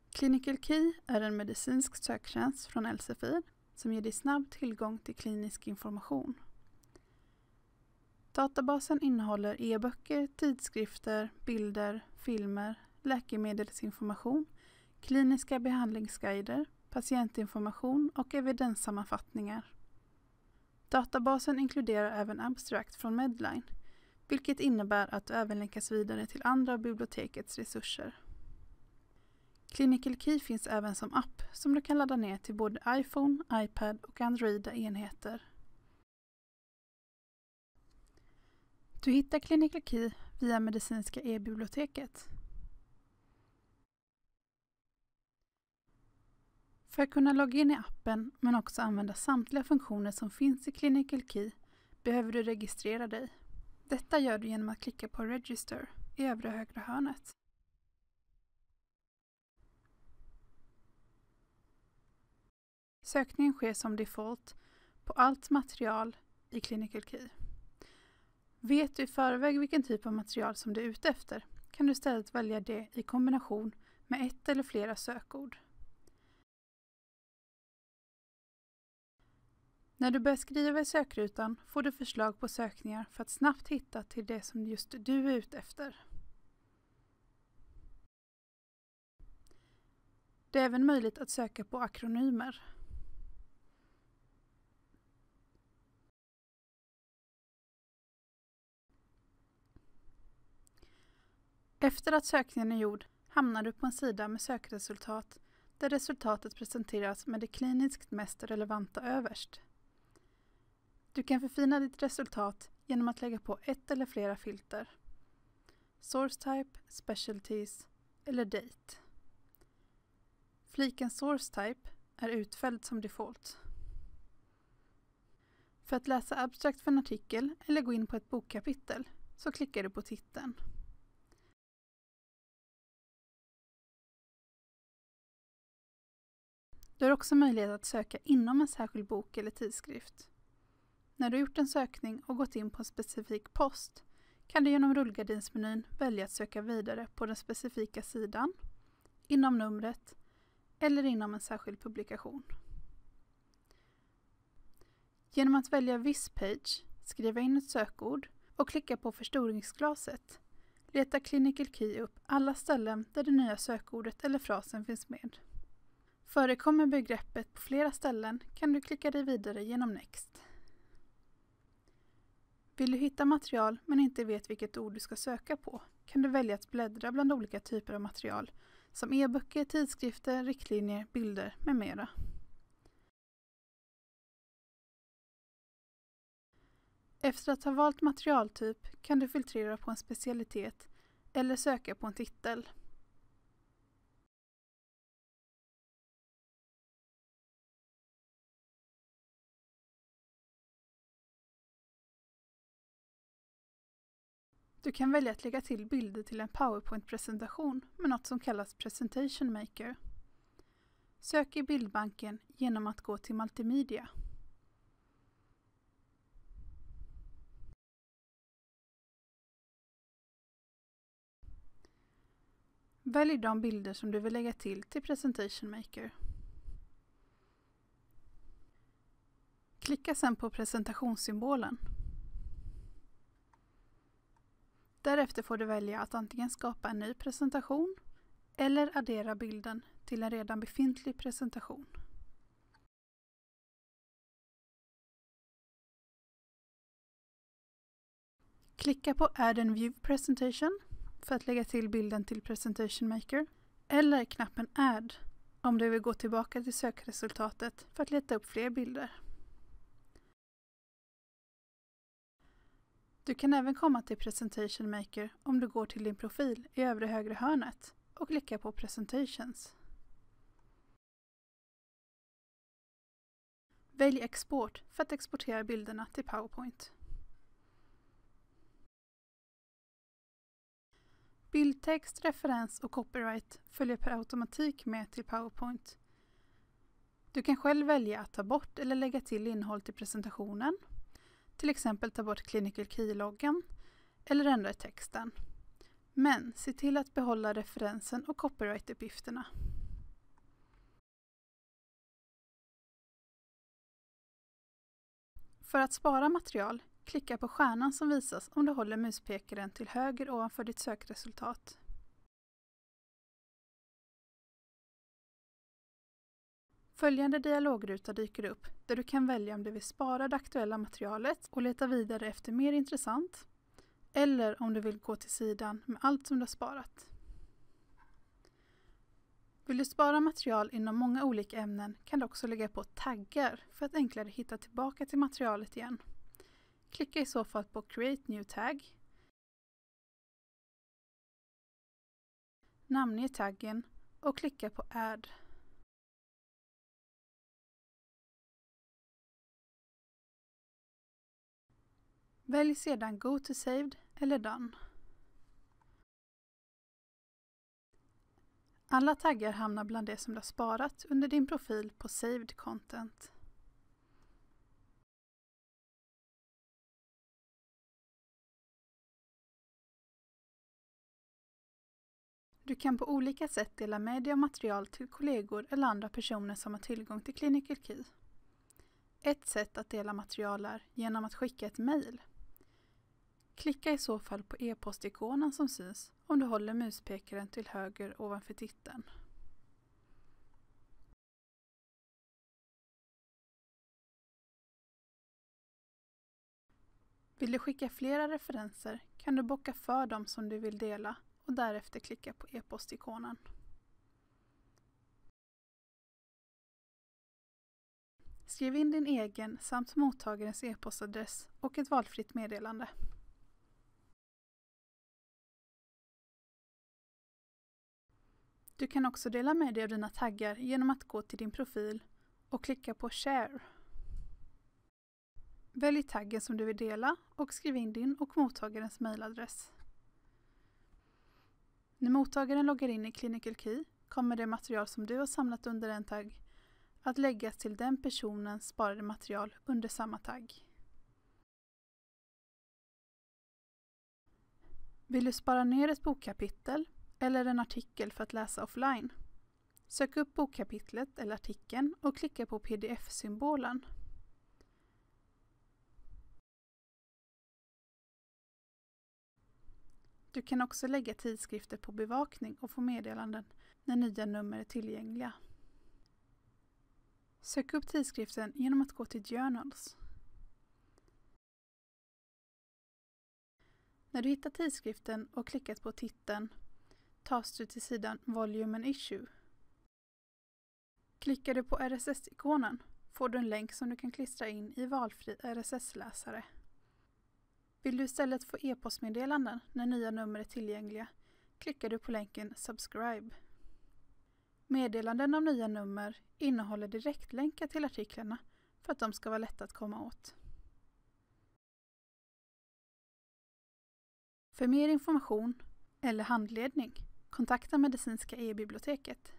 Clinical Key är en medicinsk söktjänst från Elsevier som ger dig snabb tillgång till klinisk information. Databasen innehåller e-böcker, tidskrifter, bilder, filmer, läkemedelsinformation, kliniska behandlingsguider, patientinformation och evidenssammanfattningar. Databasen inkluderar även abstract från Medline, vilket innebär att du även länkas vidare till andra av bibliotekets resurser. Clinical Key finns även som app som du kan ladda ner till både iPhone, iPad och Androida enheter. Du hittar Clinical Key via medicinska e-biblioteket. För att kunna logga in i appen men också använda samtliga funktioner som finns i Clinical Key behöver du registrera dig. Detta gör du genom att klicka på Register i övre högra hörnet. Sökningen sker som default på allt material i Clinical Key. Vet du i förväg vilken typ av material som du är ute efter kan du istället välja det i kombination med ett eller flera sökord. När du börjar skriva i sökrutan får du förslag på sökningar för att snabbt hitta till det som just du är ute efter. Det är även möjligt att söka på akronymer. Efter att sökningen är gjord hamnar du på en sida med sökresultat där resultatet presenteras med det kliniskt mest relevanta överst. Du kan förfina ditt resultat genom att lägga på ett eller flera filter. Source type, specialties eller date. Fliken source type är utfälld som default. För att läsa abstrakt för en artikel eller gå in på ett bokkapitel så klickar du på titeln. Du har också möjlighet att söka inom en särskild bok eller tidskrift. När du har gjort en sökning och gått in på en specifik post kan du genom rullgardinsmenyn välja att söka vidare på den specifika sidan, inom numret eller inom en särskild publikation. Genom att välja This page, skriva in ett sökord och klicka på förstoringsglaset letar Clinical Key upp alla ställen där det nya sökordet eller frasen finns med. Förekommer begreppet på flera ställen kan du klicka dig vidare genom Next. Vill du hitta material men inte vet vilket ord du ska söka på kan du välja att bläddra bland olika typer av material som e-böcker, tidskrifter, riktlinjer, bilder med mera. Efter att ha valt materialtyp kan du filtrera på en specialitet eller söka på en titel. Du kan välja att lägga till bilder till en PowerPoint-presentation med något som kallas Presentation Maker. Sök i bildbanken genom att gå till Multimedia. Välj de bilder som du vill lägga till Presentation Maker. Klicka sedan på presentationssymbolen. Därefter får du välja att antingen skapa en ny presentation eller addera bilden till en redan befintlig presentation. Klicka på Add and View Presentation för att lägga till bilden till Presentation Maker eller knappen Add om du vill gå tillbaka till sökresultatet för att leta upp fler bilder. Du kan även komma till Presentation Maker om du går till din profil i övre högra hörnet och klickar på Presentations. Välj Export för att exportera bilderna till PowerPoint. Bildtext, referens och copyright följer per automatik med till PowerPoint. Du kan själv välja att ta bort eller lägga till innehåll till presentationen. Till exempel ta bort Clinical Key-loggan eller ändra texten. Men se till att behålla referensen och copyright-uppgifterna. För att spara material, klicka på stjärnan som visas om du håller muspekaren till höger ovanför ditt sökresultat. Följande dialogruta dyker upp där du kan välja om du vill spara det aktuella materialet och leta vidare efter mer intressant, eller om du vill gå till sidan med allt som du har sparat. Vill du spara material inom många olika ämnen kan du också lägga på taggar för att enklare hitta tillbaka till materialet igen. Klicka i så fall på Create New Tag, namnge taggen och klicka på Add. Välj sedan Go to Saved eller Done. Alla taggar hamnar bland det som du har sparat under din profil på Saved Content. Du kan på olika sätt dela med dig av material till kollegor eller andra personer som har tillgång till Clinical Key. Ett sätt att dela material är genom att skicka ett mejl. Klicka i så fall på e-postikonen som syns om du håller muspekaren till höger ovanför titeln. Vill du skicka flera referenser kan du bocka för dem som du vill dela och därefter klicka på e-postikonen. Skriv in din egen samt mottagarens e-postadress och ett valfritt meddelande. Du kan också dela med dig av dina taggar genom att gå till din profil och klicka på Share. Välj taggen som du vill dela och skriv in din och mottagarens mejladress. När mottagaren loggar in i Clinical Key kommer det material som du har samlat under en tagg att läggas till den personens sparade material under samma tagg. Vill du spara ner ett bokkapitel eller en artikel för att läsa offline? Sök upp bokkapitlet eller artikeln och klicka på pdf-symbolen. Du kan också lägga tidskrifter på bevakning och få meddelanden när nya nummer är tillgängliga. Sök upp tidskriften genom att gå till Journals. När du hittar tidskriften och klickat på titeln tas du till sidan Volume and Issue. Klickar du på RSS-ikonen får du en länk som du kan klistra in i valfri RSS-läsare. Vill du istället få e-postmeddelanden när nya nummer är tillgängliga klickar du på länken Subscribe. Meddelanden om nya nummer innehåller direktlänkar till artiklarna för att de ska vara lätta att komma åt. För mer information eller handledning kontakta Medicinska e-biblioteket.